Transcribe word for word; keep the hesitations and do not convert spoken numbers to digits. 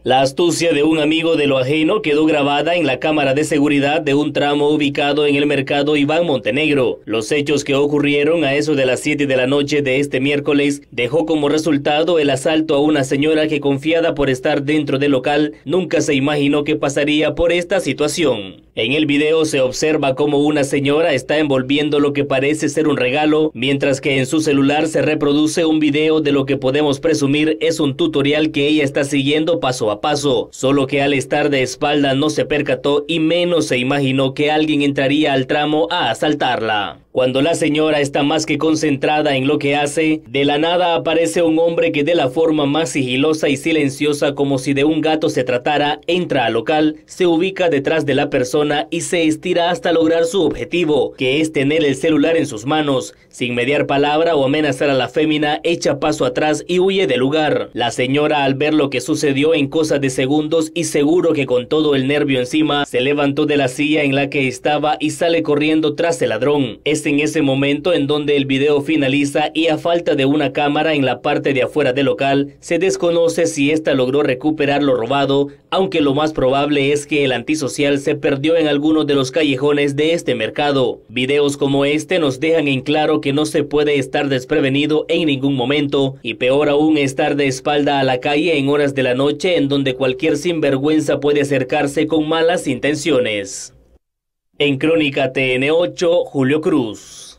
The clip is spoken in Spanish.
La astucia de un amigo de lo ajeno quedó grabada en la cámara de seguridad de un tramo ubicado en el mercado Iván Montenegro. Los hechos que ocurrieron a eso de las siete de la noche de este miércoles dejó como resultado el asalto a una señora que, confiada por estar dentro del local, nunca se imaginó que pasaría por esta situación. En el video se observa cómo una señora está envolviendo lo que parece ser un regalo, mientras que en su celular se reproduce un video de lo que podemos presumir es un tutorial que ella está siguiendo paso a paso, solo que al estar de espalda no se percató y menos se imaginó que alguien entraría al tramo a asaltarla. Cuando la señora está más que concentrada en lo que hace, de la nada aparece un hombre que de la forma más sigilosa y silenciosa, como si de un gato se tratara, entra al local, se ubica detrás de la persona y se estira hasta lograr su objetivo, que es tener el celular en sus manos. Sin mediar palabra o amenazar a la fémina, echa paso atrás y huye del lugar. La señora, al ver lo que sucedió en cosa de segundos y seguro que con todo el nervio encima, se levantó de la silla en la que estaba y sale corriendo tras el ladrón. Es en ese momento en donde el video finaliza y, a falta de una cámara en la parte de afuera del local, se desconoce si ésta logró recuperar lo robado, aunque lo más probable es que el antisocial se perdió en alguno de los callejones de este mercado. Videos como este nos dejan en claro que no se puede estar desprevenido en ningún momento, y peor aún estar de espalda a la calle en horas de la noche en donde cualquier sinvergüenza puede acercarse con malas intenciones. En Crónica T N ocho, Julio Cruz.